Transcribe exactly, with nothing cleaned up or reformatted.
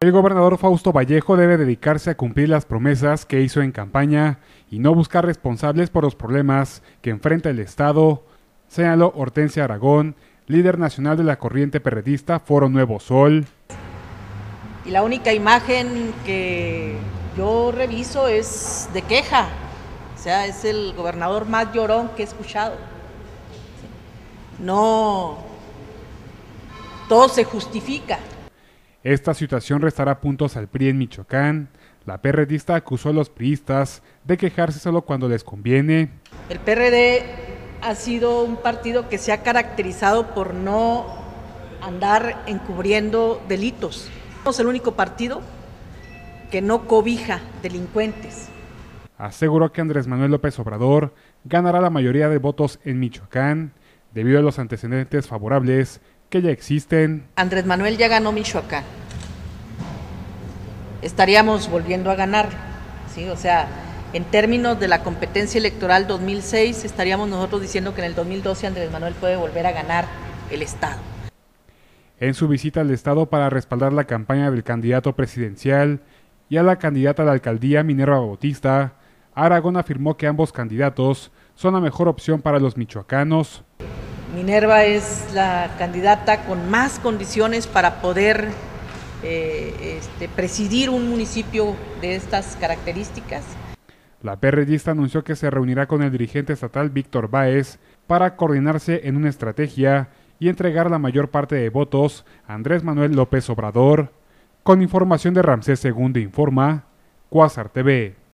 El gobernador Fausto Vallejo debe dedicarse a cumplir las promesas que hizo en campaña y no buscar responsables por los problemas que enfrenta el Estado, señaló Hortensia Aragón, líder nacional de la corriente perredista Foro Nuevo Sol. Y la única imagen que yo reviso es de queja, o sea, es el gobernador más llorón que he escuchado. No, todo se justifica. Esta situación restará puntos al P R I en Michoacán. La perredista acusó a los priistas de quejarse solo cuando les conviene. El P R D ha sido un partido que se ha caracterizado por no andar encubriendo delitos. Somos el único partido que no cobija delincuentes. Aseguró que Andrés Manuel López Obrador ganará la mayoría de votos en Michoacán debido a los antecedentes favorables que ya existen. Andrés Manuel ya ganó Michoacán. Estaríamos volviendo a ganar, ¿sí? O sea, en términos de la competencia electoral dos mil seis, estaríamos nosotros diciendo que en el dos mil doce Andrés Manuel puede volver a ganar el Estado. En su visita al Estado para respaldar la campaña del candidato presidencial y a la candidata a la alcaldía Minerva Bautista, Aragón afirmó que ambos candidatos son la mejor opción para los michoacanos. Minerva es la candidata con más condiciones para poder eh, este, presidir un municipio de estas características. La perredista anunció que se reunirá con el dirigente estatal Víctor Báez para coordinarse en una estrategia y entregar la mayor parte de votos a Andrés Manuel López Obrador. Con información de Ramsés Segundo informa, Cuásar T V.